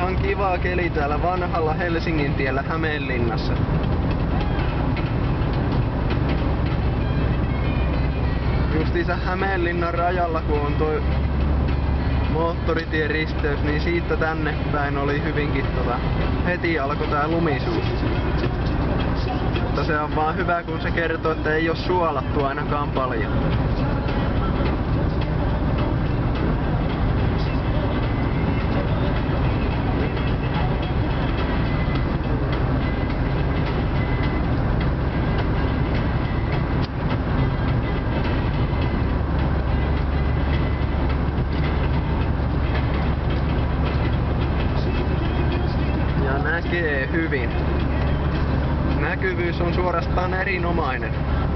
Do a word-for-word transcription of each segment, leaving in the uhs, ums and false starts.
ihan kiva keli täällä vanhalla Helsingin tiellä Hämeenlinnassa. Justiinsa Hämeenlinnan rajalla, kun on toi moottoritien-risteys, niin siitä tänne päin oli hyvinkin tota, heti alkoi tää lumisuus. Mutta se on vaan hyvä, kun se kertoo, että ei oo suolattu ainakaan paljon. Näkee hyvin. Näkyvyys on suorastaan erinomainen.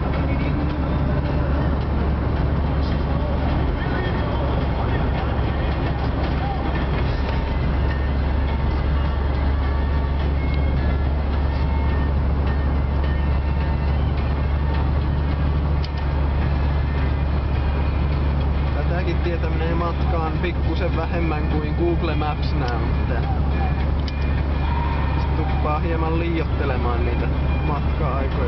Tätäkin tietä menee matkaan pikkusen vähemmän kuin Google Maps näyttää. Tuppaa hieman liioittelemaan niitä matka-aikoja.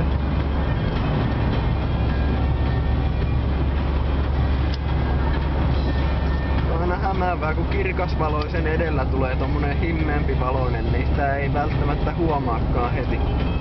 On aina hämäävää, kun kirkasvaloisen edellä tulee tommonen himmeämpi valoinen, niin sitä ei välttämättä huomaakaan heti.